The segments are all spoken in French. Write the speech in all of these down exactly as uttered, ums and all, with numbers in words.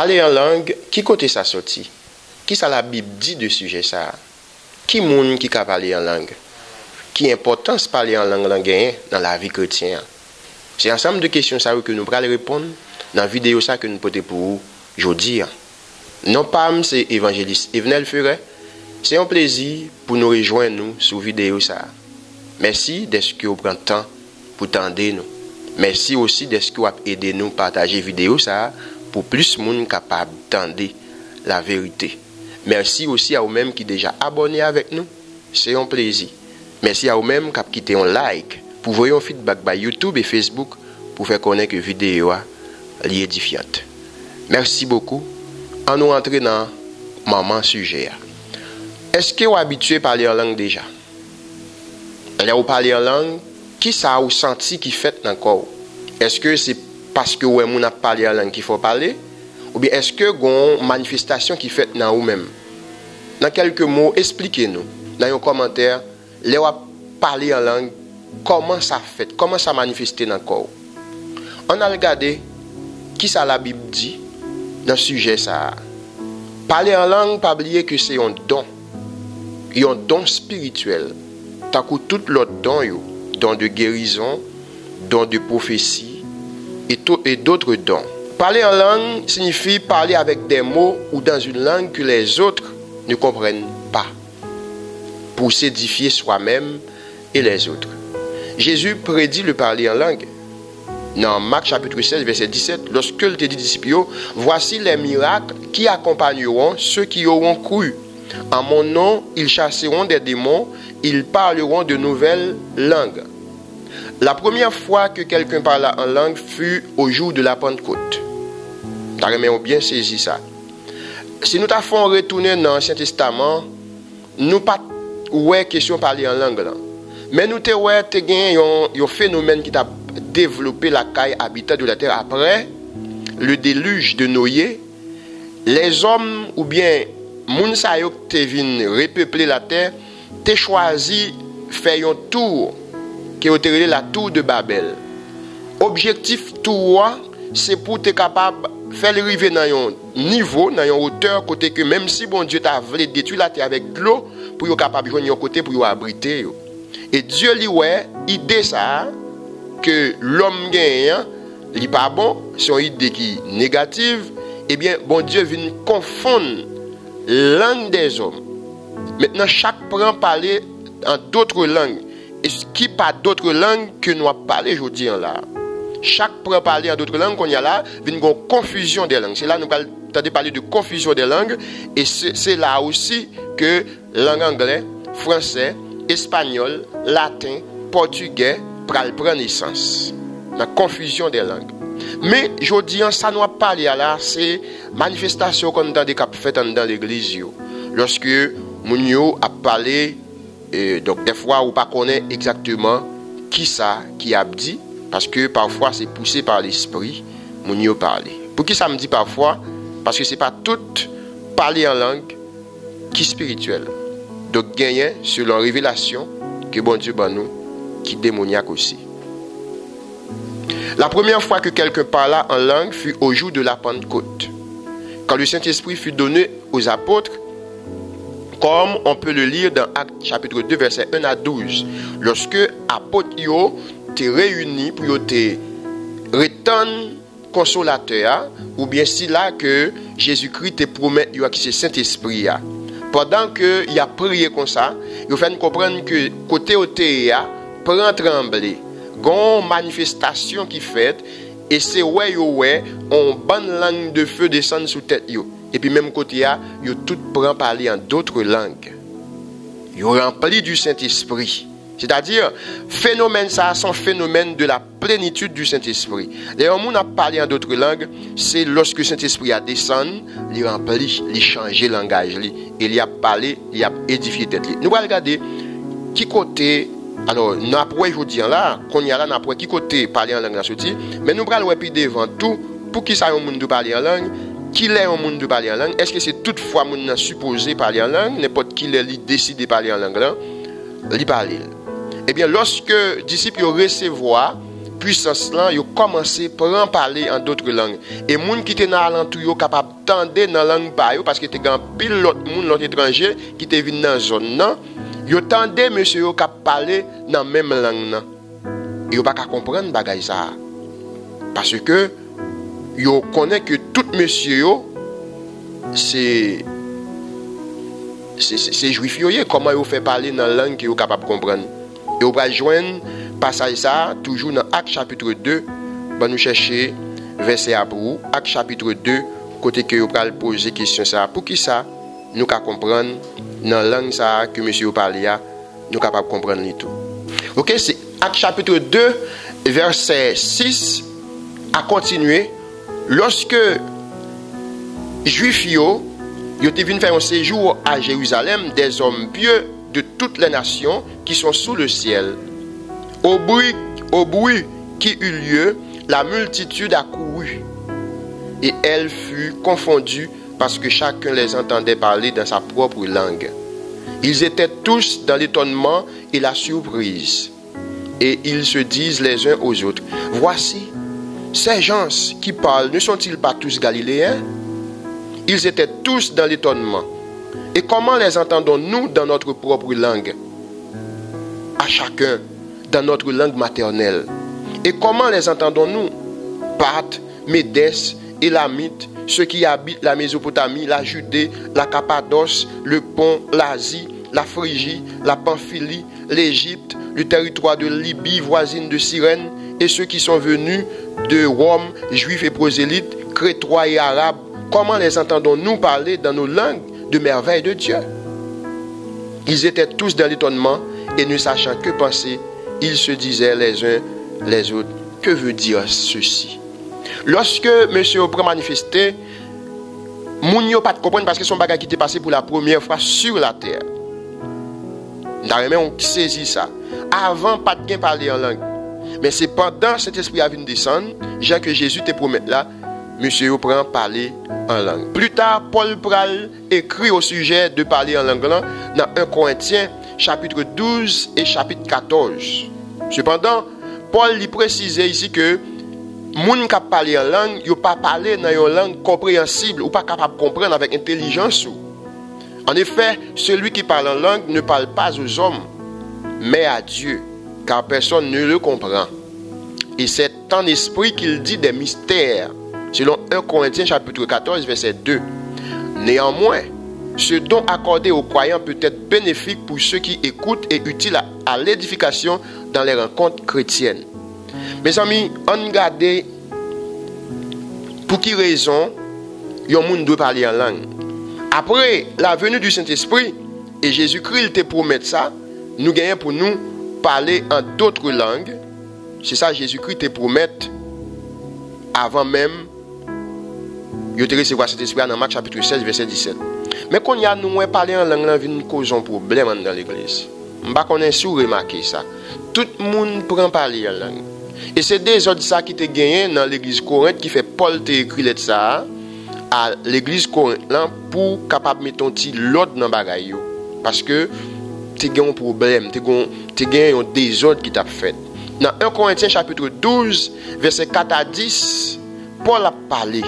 Parler en langue, qui côté ça sorti? Qui ça la Bible dit de sujet ça? Qui moun qui ka parler en langue? Qui importance parler en langue langue dans la vie chrétienne? C'est ensemble de questions ça que nous allons répondre dans la vidéo ça que nous portons pour vous aujourd'hui. Non pas c'est évangéliste Evenel Furet. C'est un plaisir pour nous rejoindre nous sur vidéo ça. Merci d'être que vous prenez le temps pour tendre nous. Merci aussi d'être que vous aidez nous à partager vidéo ça pour plus de monde capable d'entendre la vérité. Merci aussi à vous-même qui déjà abonnés avec nous. C'est un plaisir. Merci à vous-même qui avez quitté un like pour voir un feedback par YouTube et Facebook pour faire connaître que la vidéo est édifiante. Merci beaucoup. En nous entrer dans le moment sujet. Est-ce que vous êtes habitué à parler en langue déjà? Là, vous parlez en langue, qui ça vous senti qui fait dans le corps? Est-ce que c'est parce que vous avez parlé en langue qu'il faut parler? Ou bien est-ce que vous avez une manifestation qui fait dans vous-même? Dans quelques mots, expliquez-nous. Dans un commentaire, là, vous parlez en langue, comment ça fait? Comment ça manifeste dans le corps? On a regardé qui ça la Bible dit dans ce sujet ça. Parler en langue, pas oublier que c'est un don. Un don spirituel. Tant que tout l'autre don, yo, don de guérison, don de prophétie et, et d'autres dons. Parler en langue signifie parler avec des mots ou dans une langue que les autres ne comprennent pas. Pour s'édifier soi-même et les autres. Jésus prédit le parler en langue. Dans Marc chapitre seize, verset dix-sept, lorsque il te dit disciples, voici les miracles qui accompagneront ceux qui auront cru. En mon nom, ils chasseront des démons, ils parleront de nouvelles langues. La première fois que quelqu'un parla en langue fut au jour de la Pentecôte. T'as bien saisi ça. Si nous t'avons retourné dans l'Ancien Testament, nous pas ouais question parler en langue là. Mais nous te ouais te gain un phénomène qui t'a développé la caille habitat de la terre après le déluge de Noé. Les hommes ou bien moun sa yo te vin repeupler la terre, te choisi faire un tour qui est la tour de Babel. Objectif tour c'est pour te capable faire arriver dans un niveau, dans une hauteur côté que même si bon Dieu t'a voulu détruire la terre avec de l'eau pour être capable de joindre un côté pour abriter. Et Dieu lui ouais, idée ça que l'homme gagne, il pas bon, c'est une idée qui est négative, et bien bon Dieu vient confondre langue des hommes. Maintenant chaque prend parler en d'autres langues. Et ce qui pas d'autres langues que nous parlons aujourd'hui là. Chaque prend parler en d'autres langues qu'on y a là, vient une confusion des langues. C'est là nous allons parler de confusion des langues et c'est là aussi que langue anglais, français, espagnol, latin, portugais pral prendre naissance. La confusion des langues. Mais je dis ça nous parler là, c'est manifestation qu'on a des cap fait dans l'église lorsque moun yo a parlé et donc des fois on pas connaît exactement qui ça qui a dit parce que parfois c'est poussé par l'esprit moun yo parler. Pour qui ça me dit parfois parce que c'est pas tout parler en langue qui spirituel. Donc gagner selon révélation que bon Dieu ban nous qui démoniaque aussi. La première fois que quelqu'un parla en langue fut au jour de la Pentecôte. Quand le Saint-Esprit fut donné aux apôtres, comme on peut le lire dans Actes chapitre deux, versets un à douze. Lorsque apôtres étaient réunis pour te retendre consolateur, ou bien si là que Jésus-Christ te promet que c'est Saint-Esprit. Pendant qu'il a prié comme ça, il fait comprendre que côté O T A prend trembler. Gon manifestation qui fait et c'est ouais yo ouais on bonne langue de feu descend sous tête yo et puis même côté a yo tout prend parler en d'autres langues yo rempli du Saint-Esprit, c'est-à-dire phénomène ça sont phénomène de la plénitude du Saint-Esprit. D'ailleurs on a parlé en d'autres langues, c'est lorsque le Saint-Esprit a descendu, il rempli, il changer langage li, et il a parlé, il a édifié tête li. Nous allons regarder qui côté. Alors, nous après aujourd'hui là, qu'on y a là, nous après qui côté parler en langue là sorti, mais nous prenons puis devant tout pour qui ça un monde de parler en langue, qui est un monde de parler en langue, est-ce que c'est toutefois monde supposé parler en langue, n'importe qui les décide de parler en langue là, lui parler. Eh bien, lorsque les disciples recevoir puissance là, yo commencé par parler en d'autres langues. Et moun qui était dans alentour yo capable tendre dans langue ba yo parce que était grand pile l'autre moun l'autre étranger qui était venu dans zone là, yo tendait monsieur yo cap parler dans même langue là. Yo pas ka comprendre bagay ça. Parce que yo connaît que tout monsieur yo c'est c'est c'est juif yo, comment yo fait parler dans langue que yo capable comprendre. Et on va joindre passage ça toujours dans Actes chapitre deux, va nous chercher verset à pour Actes chapitre deux côté que yo pral poser question ça pour qui ça nous ca comprendre dans langue ça que monsieur yo parler a nous capable comprendre tout. OK, c'est Actes chapitre deux verset six à continuer. Lorsque juif yo yo te vinn faire un séjour à Jérusalem, des hommes pieux de toutes les nations qui sont sous le ciel. Au bruit, au bruit qui eut lieu, la multitude accourut et elle fut confondue parce que chacun les entendait parler dans sa propre langue. Ils étaient tous dans l'étonnement et la surprise. Et ils se disent les uns aux autres, voici, ces gens qui parlent, ne sont-ils pas tous galiléens? Ils étaient tous dans l'étonnement. Et comment les entendons-nous dans notre propre langue? À chacun, dans notre langue maternelle. Et comment les entendons-nous? Parthes, Médès, Élamites, ceux qui habitent la Mésopotamie, la Judée, la Cappadoce, le Pont, l'Asie, la Phrygie, la Pamphylie, l'Égypte, le territoire de Libye voisine de Cyrène, et ceux qui sont venus de Rome, juifs et prosélytes, crétois et arabes. Comment les entendons-nous parler dans nos langues de merveilles de Dieu? Ils étaient tous dans l'étonnement et ne sachant que penser, ils se disaient les uns les autres, que veut dire ceci? Lorsque monsieur prend manifesté, moun yo pas de comprendre parce que son bagage qui était passé pour la première fois sur la terre. On saisit ça. Avant, pas de parler en langue. Mais c'est pendant cet esprit à venir descendre, Jean que Jésus te promet là, monsieur prend parler en langue. Plus tard, Paul pral écrit au sujet de parler en langue là, dans premier Corinthiens chapitre douze et chapitre quatorze. Cependant, Paul lui précisait ici que moun qui parle en langue, yo pas parler dans une langue compréhensible ou pas capable de comprendre avec intelligence. En effet, celui qui parle en langue ne parle pas aux hommes, mais à Dieu, car personne ne le comprend. Et c'est en esprit qu'il dit des mystères, selon premier Corinthiens chapitre quatorze, verset deux. Néanmoins, ce don accordé aux croyants peut être bénéfique pour ceux qui écoutent et utile à, à l'édification dans les rencontres chrétiennes. Mes amis, on regarde pour qui raison yon moun doit parler en langue. Après la venue du Saint-Esprit, et Jésus-Christ te promet ça, nous gagnons pour nous parler en d'autres langues. C'est ça Jésus-Christ te promet avant même yo te recevoir cet esprit dans Marc chapitre seize verset dix-sept. Mais quand y a nous parler en langue, vient cause un problème dans l'église. M'pa connait sou remarquer ça. Tout le monde prend parler en langue. Et c'est des autres ça qui te gagné dans l'église Corinthe qui fait Paul te écrit lettre ça à l'église Corinthe là pour capable mettre un petit l'autre dans bagaille yo parce que tu as un problème, tu as un désordre qui t'a fait. Dans premier Corinthiens chapitre douze verset quatre à dix, Paul a parlé.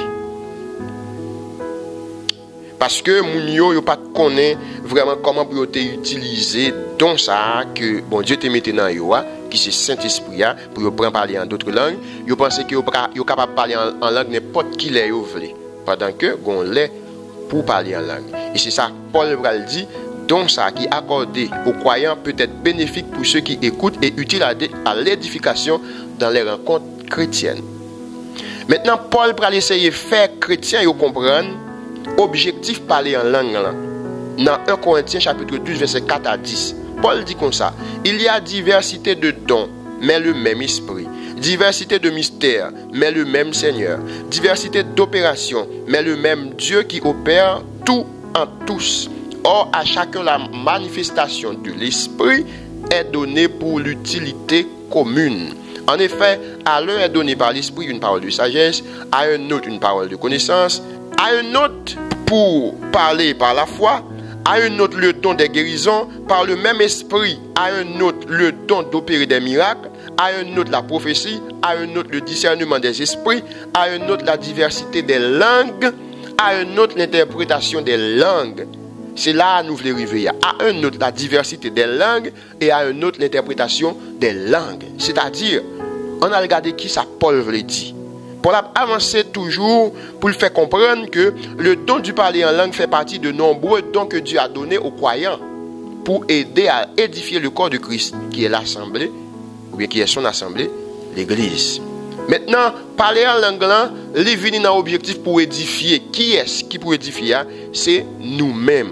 Parce que moun yo yo pas connaît vraiment comment pour utiliser don ça que bon Dieu te mette dans yo qui c'est Saint-Esprit pour yo prendre parler en d'autres langues, yo pense que yo yo capable parler en, en langue n'importe qui les yo vle pendant que gon lait pour parler en langue. Et c'est ça Paul va le dit, don ça qui accordé aux croyants peut être bénéfique pour ceux qui écoutent et utile à, à l'édification dans les rencontres chrétiennes. Maintenant Paul va essayer de faire chrétiens yo comprendre objectif parler en langue là. Dans premier Corinthiens chapitre douze verset quatre à dix, Paul dit comme ça, il y a diversité de dons, mais le même esprit, diversité de mystères, mais le même Seigneur, diversité d'opérations, mais le même Dieu qui opère tout en tous. Or, à chacun la manifestation de l'esprit est donnée pour l'utilité commune. En effet, à l'un est donnée par l'esprit une parole de sagesse, à un autre une parole de connaissance, à un autre pour parler par la foi, à un autre le don des guérisons, par le même esprit, à un autre le don d'opérer des miracles, à un autre la prophétie, à un autre le discernement des esprits, à un autre la diversité des langues, à un autre l'interprétation des langues. C'est là nous voulons arriver. À un autre la diversité des langues et à un autre l'interprétation des langues. C'est-à-dire, on a regardé qui ça Paul veut dire. Paul a avancé toujours pour le faire comprendre que le don du parler en langue fait partie de nombreux dons que Dieu a donnés aux croyants pour aider à édifier le corps de Christ, qui est l'assemblée, ou bien qui est son assemblée, l'Église. Maintenant, parler en langue là, les venir dans l'objectif pour édifier. Qui est-ce qui pour édifier? C'est nous-mêmes.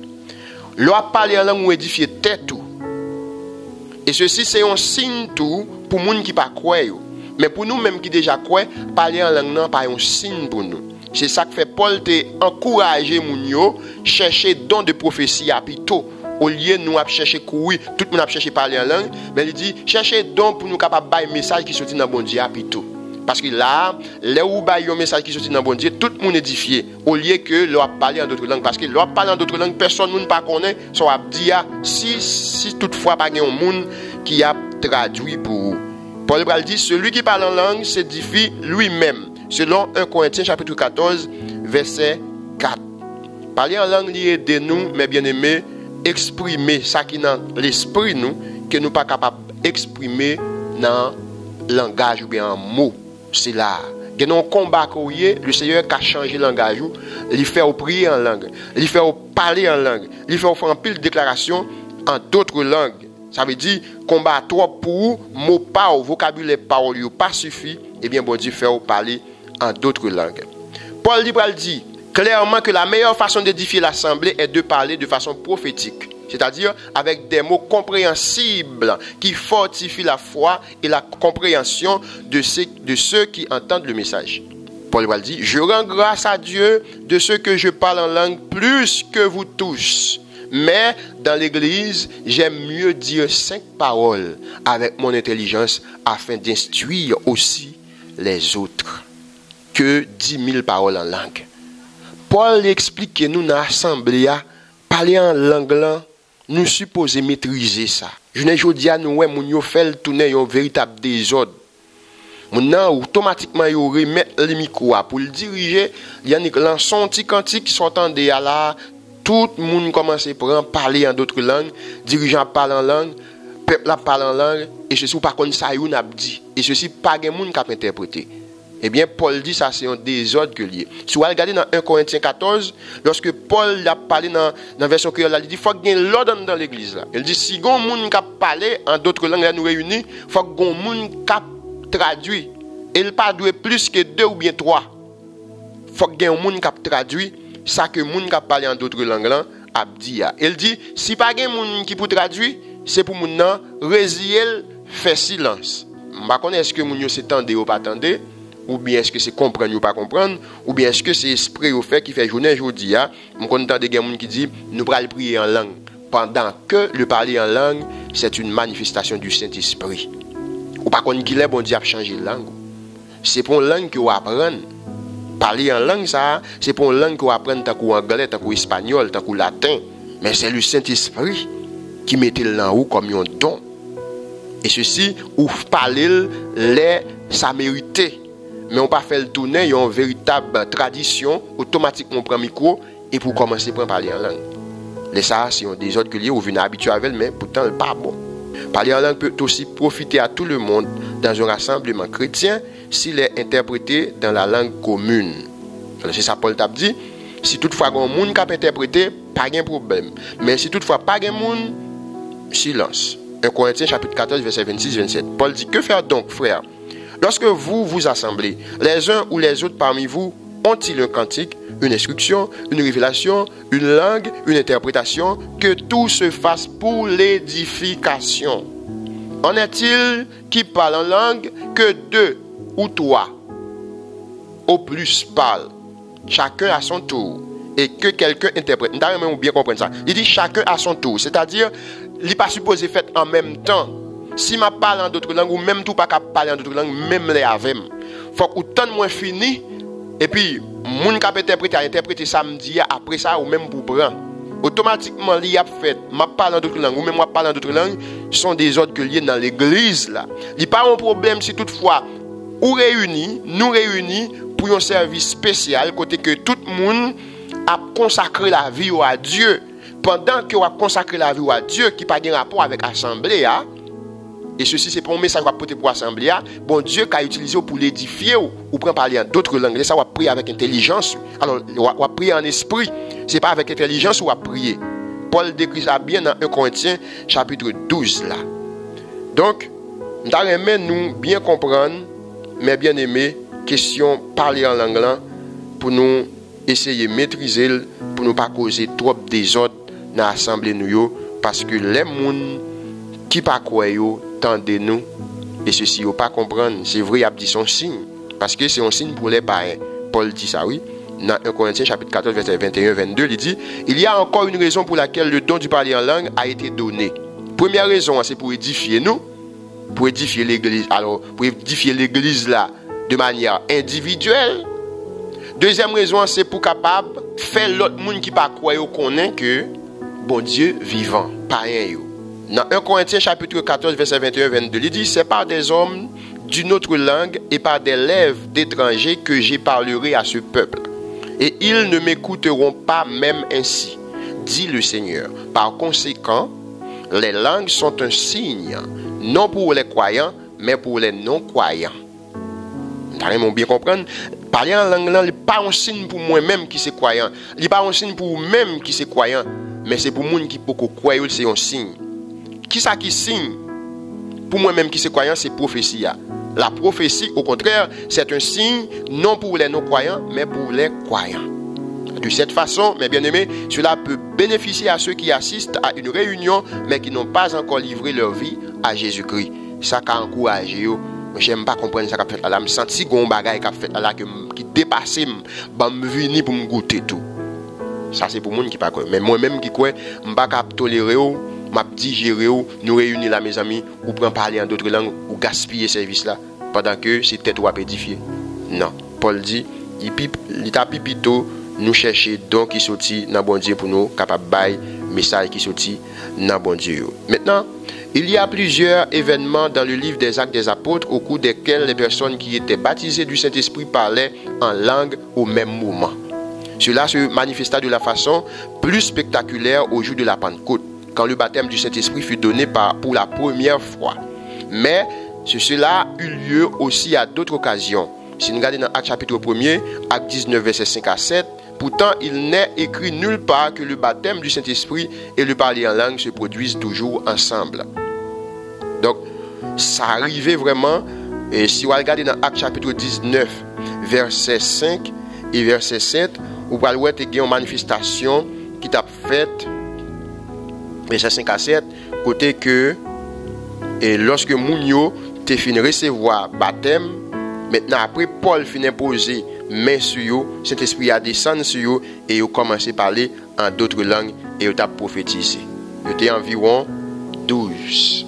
L'on parler en langue ou édifier tête tout. Et ceci c'est un signe tout pour les gens qui ne pas croire. Mais pour nous-mêmes qui déjà croient, parler en langue non pas un signe pour nous. C'est ça que fait Paul te encourager les gens à chercher don de prophétie à plutôt. Au lieu de nous chercher courir, tout le monde a cherché parler en langue, mais il dit chercher don pour nous capables de un message qui sortit dans bon Dieu à plutôt. Parce que là, là où il y a un message qui sortit dans bon Dieu, tout le monde est édifié. Au lieu que l'on parler en d'autres langues. Parce que l'on parle en d'autres langues, personne ne pas connaît. So a dit si si toutefois pas un monde qui a traduit pour vous. Paul dit celui qui parle en langue s'édifie lui-même. Selon un Corinthiens chapitre quatorze verset quatre. Parler en langue lié de nous, mes bien-aimés, exprimer ça qui dans l'esprit nous que nous pas capable d'exprimer dans langage ou bien en mots. C'est là. Il y a un combat le Seigneur qui a changé le langage, il fait prier en langue, il fait parler en langue, il fait faire un pile de déclarations en d'autres langues. Ça veut dire combat toi pour mots pas vocabulaire parole pas suffit, et bien bon Dieu fait parler en d'autres langues. Paul Libral dit clairement que la meilleure façon d'édifier l'assemblée est de parler de façon prophétique, c'est-à-dire avec des mots compréhensibles qui fortifient la foi et la compréhension de ceux, de ceux qui entendent le message. Paul va dire, je rends grâce à Dieu de ce que je parle en langue plus que vous tous. Mais dans l'église, j'aime mieux dire cinq paroles avec mon intelligence afin d'instruire aussi les autres que dix mille paroles en langue. Paul explique que nous, dans l'assemblée, parler en langue là, nous supposons maîtriser ça. Je ne dis pas nous, nous faisons tourner un véritable désordre. Maintenant, automatiquement, il remet le micro pour le diriger. Il y a un son petit cantique qui s'entendent là. Tout le monde commence à parler en d'autres langues. Dirigeant parle en langue. Peuple parle en langue. Et ceci, par contre, ça y a dit. Et ceci, pas de monde qui a interprété. Eh bien, Paul dit ça, c'est un désordre que lié. Si vous regardez dans un Corinthiens quatorze, lorsque Paul a parlé dans la version créole, il dit qu'il faut qu'il y ait l'ordre dans l'église. Il dit si il y a un monde qui a parlé en d'autres langues, nous réunis, il faut qu'il y ait un monde qui a traduit. Et il ne pas plus que deux ou bien trois. Il faut qu'il y ait un monde qui a traduit ça que le monde qui a parlé en d'autres langues a dit. Il dit si pas un monde qui peut traduire, c'est pour le monde résilier, faire silence. Je ne sais pas est-ce que les gens s'étendent ou pas attendre. Ou bien est-ce que c'est comprendre ou pas comprendre, ou bien est-ce que c'est esprit au fait qui fait journée aujourd'hui. Je entends des gens qui disent nous allons prier en langue, pendant que le parler en langue, c'est une manifestation du Saint-Esprit. Ou pas qu'on dit bon Dieu a changé de langue. C'est pour une langue que vous apprenez. Parler en langue, ça, c'est pour une langue que vous apprenez tant qu'anglais, tant qu'espagnol, tant que latin. Mais c'est le Saint-Esprit qui met le langue comme un don. Et ceci, ou parler les ça mérité. Mais on pas fait le tourner, il y a une véritable tradition, automatiquement on prend le micro et pour commencer à parler en langue. Les ça, c'est un désordre que lié ou venez habitué avec, mais pourtant le pas bon. Parler en langue peut aussi profiter à tout le monde dans un rassemblement chrétien s'il est interprété dans la langue commune. C'est ça Paul t'a dit. Si toutefois il y a un monde qui a interprété, pas de problème. Mais si toutefois pas de monde, silence. un Corinthiens chapitre quatorze verset vingt-six vingt-sept. Paul dit que faire donc, frères? Lorsque vous vous assemblez, les uns ou les autres parmi vous ont-ils un cantique, une instruction, une révélation, une langue, une interprétation, que tout se fasse pour l'édification? En est-il qui parle en langue que deux ou trois au plus parlent, chacun à son tour, et que quelqu'un interprète? Nous devons bien comprendre ça. Il dit chacun à son tour, c'est-à-dire il n'est pas supposé faire en même temps. Si je parle en d'autres langues, ou même tout pas capable parler en d'autres langues, même les avec. Il faut que autant moins fini, et puis, mon qui a interprété, a interprété samedi, après ça, ou même pour prendre. automatiquement, il y a fait, ma parle en d'autres langues, ou même moi parle en d'autres langues, sont des ordres que liés dans l'église là. Il n'y a pas un problème si toutefois, ou réunis, nous réunis pour un service spécial, côté que tout le monde a consacré la vie à Dieu. Pendant que on a consacré la vie à Dieu, qui n'a pas de rapport avec l'assemblée, hein? Et ceci c'est pour un message qu'on va porter pour l'assemblée, bon Dieu qui a utilisé pour l'édifier ou, ou pour parler en d'autres langues. Ça, on va prier avec intelligence. Alors, on va prier en esprit. Ce n'est pas avec intelligence qu'on va prier. Paul décrit ça bien dans un Corinthiens chapitre douze là. Donc, nous bien comprendre, mais bien aimer, question parler en langue là, pour nous essayer de maîtriser, pour ne pas causer trop de désordre dans l'assemblée nous, parce que les gens qui ne pas croient, tendez nous, et ceci, ils ne pas comprendre, c'est vrai, il a dit son signe, parce que c'est un signe pour les païens. Paul dit ça, oui. Dans un Corinthiens chapitre quatorze, verset vingt et un vingt-deux, il dit, il y a encore une raison pour laquelle le don du parler en langue a été donné. Première raison, c'est pour édifier nous, pour édifier l'église, alors, pour édifier l'église là, de manière individuelle. Deuxième raison, c'est pour capable faire l'autre monde qui pas croire connaît que bon Dieu vivant, païen yo. Dans un Corinthiens chapitre quatorze verset vingt et un vingt-deux, il dit c'est par des hommes d'une autre langue et par des lèvres d'étrangers que j'ai parlerai à ce peuple. Et ils ne m'écouteront pas même ainsi, dit le Seigneur. Par conséquent, les langues sont un signe, non pour les croyants, mais pour les non-croyants. Vous bien comprendre? Parler en langue, ce n'est pas un signe pour moi-même qui est croyant. Ce n'est pas un signe pour vous-même qui est croyant. Mais c'est pour les gens qui peuvent croire, c'est un signe. Qui ça qui signe? Pour moi-même qui est croyant, c'est prophétie. La prophétie, au contraire, c'est un signe non pour les non-croyants, mais pour les croyants. De cette façon, mes bien-aimés, cela peut bénéficier à ceux qui assistent à une réunion, mais qui n'ont pas encore livré leur vie à Jésus-Christ. Ça a encouragé. Je n'aime pas comprendre ça qu'a fait là. Je me sens si bon bagage qu'a fait là qui dépasse me me venir pour me goûter tout. Ça c'est pour monde qui pas quoi. Mais moi-même qui crois, je ne pas tolérer ou m'a digérer ou nous réunir là mes amis ou prendre parler en d'autres langues ou gaspiller service là pendant que c'est tête ou à édifier. Non, Paul dit, il pipe, il t'a pipito nous chercher donc qui sorti dans bon Dieu pour nous capable bail message qui sorti dans bon Dieu. Maintenant, il y a plusieurs événements dans le livre des Actes des Apôtres au cours desquels les personnes qui étaient baptisées du Saint-Esprit parlaient en langue au même moment. Cela se manifesta de la façon plus spectaculaire au jour de la Pentecôte, quand le baptême du Saint-Esprit fut donné par, pour la première fois. Mais cela eut lieu aussi à d'autres occasions. Si nous regardons dans Actes chapitre premier, Actes dix-neuf, versets cinq à sept, pourtant il n'est écrit nulle part que le baptême du Saint-Esprit et le parler en langue se produisent toujours ensemble. Donc, ça arrivait vraiment, et si vous regardez dans Actes chapitre dix-neuf, verset cinq et verset sept, vous pouvez voir qu'il y a une manifestation qui t'a faite, verset cinq à sept, côté que, et lorsque Mounio te fin recevoir baptême, maintenant après Paul fin imposer main sur eux, Saint-Esprit a descendu sur eux et ils ont commencé à parler en d'autres langues et ils ont prophétisé. Ils étaient environ douze.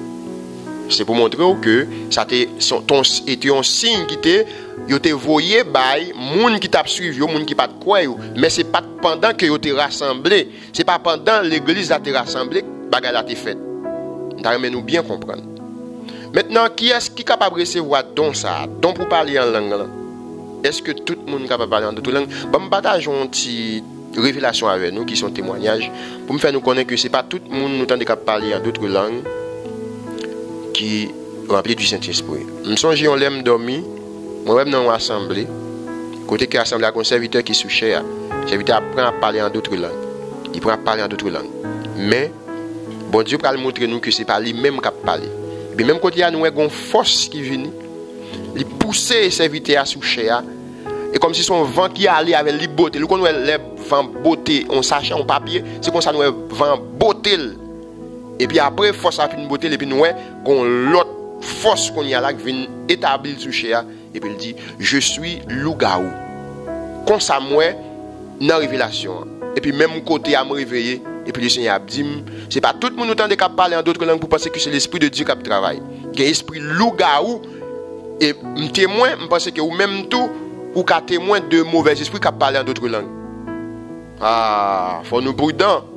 C'est pour montrer que ça était un signe qui était, ils étaient voyés par les gens qui t'a suivi, les gens qui pas croire, mais c'est pas pendant que ils étaient rassemblés, c'est pas pendant l'église a été rassemblée que bagarre a été faite. Nous bien comprendre. Maintenant, qui est-ce qui est capable de recevoir don ça, don pour parler en langue là? Est-ce que tout le monde est capable de parler en d'autres langues? Bon, je partage une petite révélation avec nous, qui sont témoignages, pour me faire nous connaître que ce n'est pas tout le monde qui est capable de parler en d'autres langues qui remplit du Saint-Esprit. Je me songe, on l'aime dormir, moi-même dans une assemblée, côté que l'assemblée a un serviteur qui est sous cher, le serviteur apprend à parler en d'autres langues. Il prend à parler en d'autres langues. Mais, bon Dieu va montrer nous que ce n'est pas lui-même qui a parlé. Et même quand il y a une force qui vient, il pousse le serviteur à sous cher. Et comme si son vent qui allait avec les beauté, le qu'on le vent beauté, on sachet en papier, c'est comme ça nous vent beauté. Et puis après force a une beauté et puis nous avons l'autre force qu'on y a là qui vient établir sur cher et puis il dit je suis loup-garou. Comme ça moi dans révélation. Et puis même côté à me réveiller et puis le Seigneur a dit c'est pas tout le monde autant de cap parler en d'autres langues pour penser que c'est l'esprit de Dieu qui travaille. Il y a esprit loup-garou et un témoin, je pense que ou même tout ou qu'à témoin de mauvais esprits qui parlent en d'autres langues. Ah, faut nous prudents.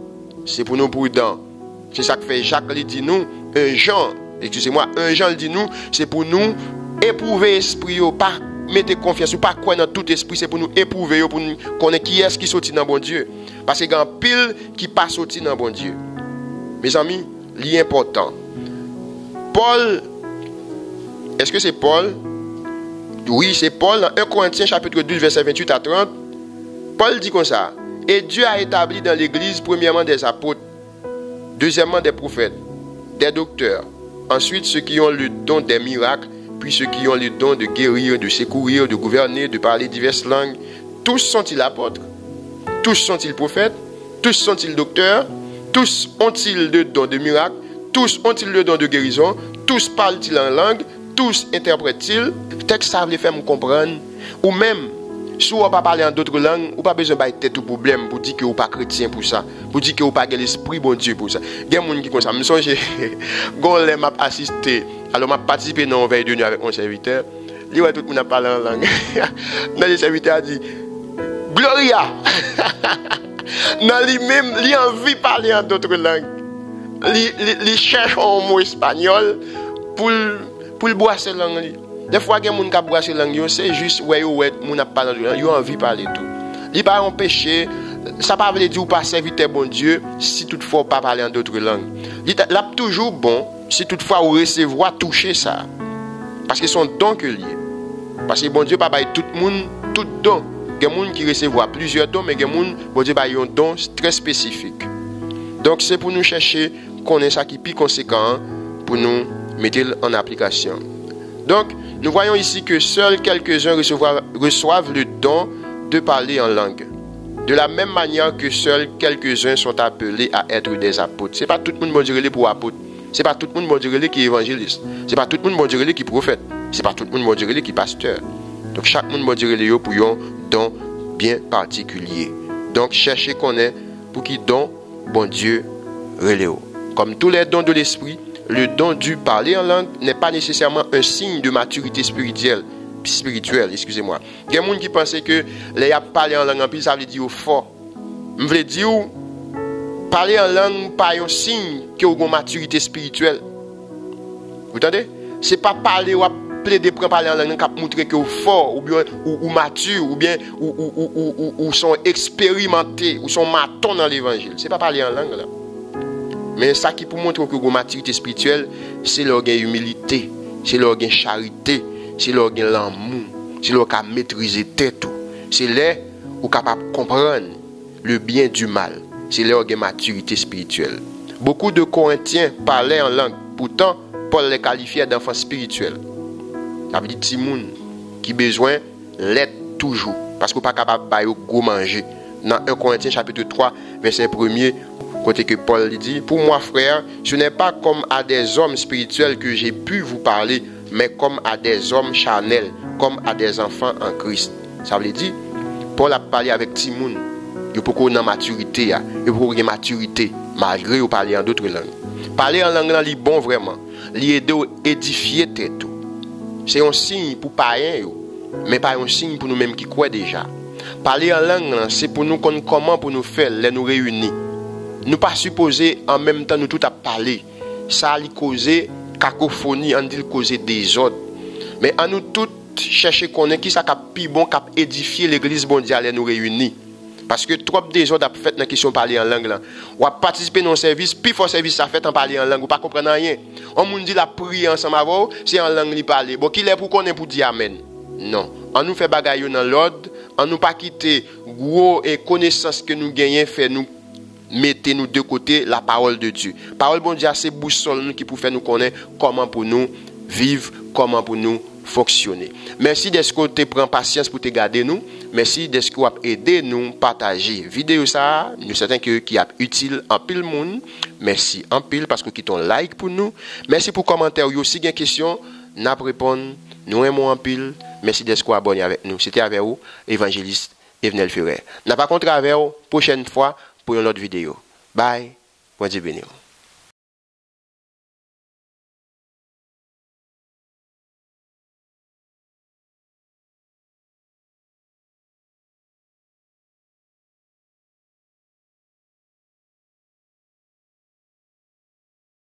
c'est pour nous prudents. C'est ça que fait Jacques, il dit nous, un Jean, excusez-moi, un Jean, il dit nous, c'est pour nous éprouver l'esprit, pas mettre confiance, ou pas croire dans tout esprit, c'est pour nous éprouver, pour nous connaître qui est-ce qui sortit dans bon Dieu. Parce qu'il y a un pile qui pas sorti dans bon Dieu. Mes amis, l'important. Paul, est-ce que c'est Paul? Oui, c'est Paul, dans un Corinthiens chapitre deux, verset vingt-huit à trente. Paul dit comme ça. Et Dieu a établi dans l'église, premièrement, des apôtres, deuxièmement, des prophètes, des docteurs, ensuite ceux qui ont le don des miracles, puis ceux qui ont le don de guérir, de secourir, de gouverner, de parler diverses langues. Tous sont-ils apôtres? Tous sont-ils prophètes? Tous sont-ils docteurs? Tous ont-ils le don de miracles? Tous ont-ils le don de guérison? Tous parlent-ils en langue? Tous interprètent-ils? Texte ça veut faire me comprendre. Ou même, si on ne pas parler en d'autres langues, ou pas besoin de tête au problème pour dire que vous pas chrétien pour ça, pour dire que vous pas l'esprit bon Dieu pour ça. Il y a des gens qui comme ça. Je me souviens, quand m'a assisté, alors m'a participé dans une veille de nuit avec mon serviteur. Il voit tout le monde a parlé en langue. Dans le serviteur a dit Gloria. Dans lui-même, il a envie de parler en d'autres langues. Il cherche un mot espagnol pour pour boire cette langue. Des fois, il y a des gens qui boivent cette langue, c'est juste ouais ouais, mon a parlé de langue, ils ont envie de parler tout. Il pas un péché, ça pas veut dire ou pas serviteur bon Dieu si toutefois pas parler en d'autres langues. Il est toujours bon si toutefois vous recevoir toucher ça. Parce que son don que lié. Parce que bon Dieu pas bailler tout le monde tout don. Il y a des gens qui recevoir plusieurs dons mais il y a des gens bon Dieu bailler un don très spécifique. Donc c'est pour nous chercher connaître ça qui est plus conséquent pour nous mettre en application. Donc, nous voyons ici que seuls quelques-uns reçoivent le don de parler en langue. De la même manière que seuls quelques-uns sont appelés à être des apôtres. Ce n'est pas tout le monde qui est pour apôtre. Ce n'est pas tout le monde qui est évangéliste. Ce n'est pas tout le monde qui est prophète. Ce n'est pas tout le monde qui est pasteur. Donc, chaque monde qui est pour un don bien particulier. Donc, cherchez qu'on est pour qui don, bon Dieu, reléo. Comme tous les dons de l'esprit, le don du parler en langue n'est pas nécessairement un signe de maturité spirituelle. spirituelle excusez-moi. Il y a des gens qui pensent que les parler en langue en plus, ça veut dire fort. Je veux dire, parler en langue pas un signe que vous avez une maturité spirituelle. Vous entendez? Ce n'est pas parler ou plaider pour parler en langue qui montre que vous êtes fort, ou bien ou, ou mature, ou bien ou, ou, ou, ou, ou, ou sont expérimentés, ou sont matons dans l'évangile. Ce n'est pas parler en langue là. Mais ça qui pour montrer que vous avez une maturité spirituelle, c'est l'organe humilité, c'est l'organe charité, c'est l'organe l'amour, c'est l'organe maîtriser tête, c'est là où capable de comprendre le bien du mal, c'est l'organe maturité spirituelle. Beaucoup de Corinthiens parlaient en langue, pourtant Paul les qualifiait d'enfants spirituels. Ça veut dire Timoun qui besoin l'être toujours, parce qu'on n'est pas capable de go manger. Dans un Corinthiens chapitre trois, verset premier, côté que Paul dit, pour moi frère, ce n'est pas comme à des hommes spirituels que j'ai pu vous parler, mais comme à des hommes charnels, comme à des enfants en Christ. Ça veut dire, Paul a parlé avec Timoun, il faut qu'on ait maturité, il faut qu'on ait maturité, malgré vous parler en d'autres langues. Parler en langue, c'est bon vraiment, l'aider à édifier tête. C'est un signe pour païens, mais pas un signe pour nous-mêmes qui croient déjà. Parler en langue, c'est pour nous connaître comment pour nous faire, les nous réunir. Nous pas supposer en même temps nous tout à parler. Ça a causé cacophonie, on dit causer désordre. Mais en nous tous chercher connaître qui ça cap plus bon cap édifier l'église mondiale et nous réunir. Parce que trop désordre a fait dans question parler en langue là. Ou a participer dans un service, puis faut service ça fait en parler en langue ou pas comprendre rien. On nous dit la prière ensemble avant, c'est en langue li parler. Bon qui est pour connaître pour dire amen. Non, on nous fait bagaille dans l'ordre, on nous pas quitter gros et connaissance que nous gagnons fait nous mettez-nous de côté la parole de Dieu. Parole bon Dieu, c'est boussole qui pour faire nous connaître comment pour nous vivre, comment pour nous fonctionner. Merci d'être que tu prends patience pour te garder nous. Merci d'être que tu as aidé nous partager vidéo ça. Nous sommes que qui a utile en pile monde. Merci en pile parce que qui ton like pour nous. Merci pour commentaire. Si vous avez une question, n'a répondre. Nous aimons en pile. Merci d'être que abonné avec nous. C'était avec vous, évangéliste Evenel Ferrer. N'a pas contre avec vous prochaine fois pour une autre vidéo. Bye. Bon Dieu béni.